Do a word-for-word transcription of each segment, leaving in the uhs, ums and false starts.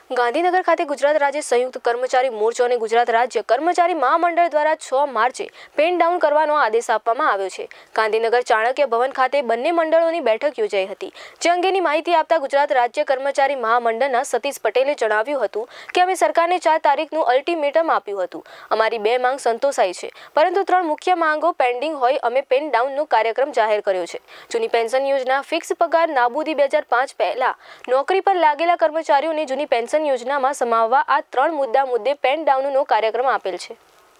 ગાંધીનગર ખાતે ગુજરાત રાજ્ય સંયુક્ત કર્મચારી મોરચો અને ગુજરાત રાજ્ય કર્મચારી મહામંડળ દ્વારા છ માર્ચે પેન ડાઉન કરવાનો આદેશ આપવામાં આવ્યો છે। ગાંધીનગર ચાણક્ય ભવન ખાતે બંને મંડળોની બેઠક યોજાઈ હતી, જે અંગેની માહિતી આપતા ગુજરાત રાજ્ય કર્મચારી મહામંડળના સતીશ પટેલે જણાવ્યું હતું કે અમે સરકારને ચાર તારીખનું અલ્ટિમેટમ આપ્યું હતું। અમારી બે માંગ સંતોષાઈ છે, પરંતુ ત્રણ મુખ્ય માંગો પેન્ડિંગ હોય અમે પેન ડાઉનનો કાર્યક્રમ જાહેર કર્યો છે। જૂની પેન્શન યોજના, ફિક્સ પગાર નાબૂદી બે હજાર પાંચ પહેલા નોકરી પર લાગેલા કર્મચારીઓને જૂની પેન્શન યોજનામાં સમાવવા આ ત્રણ મુદ્દા મુદ્દે પેન ડાઉનનો કાર્યક્રમ આપેલ છે।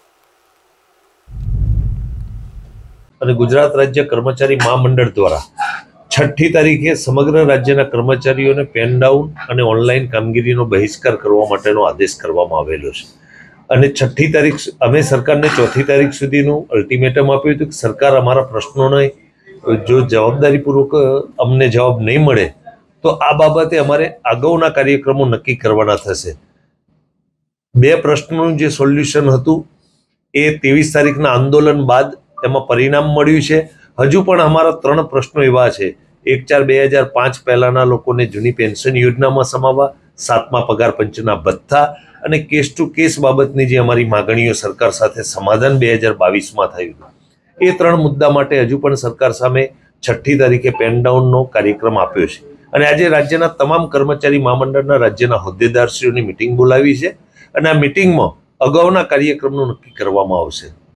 અને ગુજરાત રાજ્ય કર્મચારી મહામંડળ દ્વારા છઠ્ઠી તારીખે સમગ્ર રાજ્યના કર્મચારીઓને પેન ડાઉન અને ઓનલાઈન કામગીરીનો બહિષ્કાર કરવા માટેનો આદેશ કરવામાં આવેલો છે। અને છઠ્ઠી તારીખ અમે સરકારને ચોથી તારીખ સુધીનું અલ્ટિમેટમ આપ્યું હતું કે સરકાર અમારા પ્રશ્નોને જો જવાબદારીપૂર્વક અમને જવાબ નહીં મળે તો આ બાબતે અમારે અગાઉના કાર્યક્રમો નક્કી કરવાના થશે। બે પ્રશ્નોનું જે સોલ્યુશન હતું એ ત્રેવીસ તારીખના આંદોલન બાદ એમાં પરિણામ મળ્યું છે। હજુ પણ અમારા ત્રણ પ્રશ્નો એવા છે, એક ચાર બે હજાર પાંચ પહેલાના લોકોને જૂની પેન્શન યોજનામાં સમાવવા, સાતમા પગાર પંચના ભથ્થા અને કેસ ટુ કેસ બાબતની જે અમારી માગણીઓ સરકાર સાથે સમાધાન બે હજાર બાવીસમાં થયું હતું, એ ત્રણ મુદ્દા માટે હજુ પણ સરકાર સામે છઠ્ઠી તારીખે પેન ડાઉનનો કાર્યક્રમ આપ્યો છે। અને આજે રાજ્યના તમામ કર્મચારી મહામંડળના રાજ્યના હોદ્દેદારશ્રીઓની મિટિંગ બોલાવી છે અને આ મિટિંગમાં અગાઉના કાર્યક્રમનું નક્કી કરવામાં આવશે।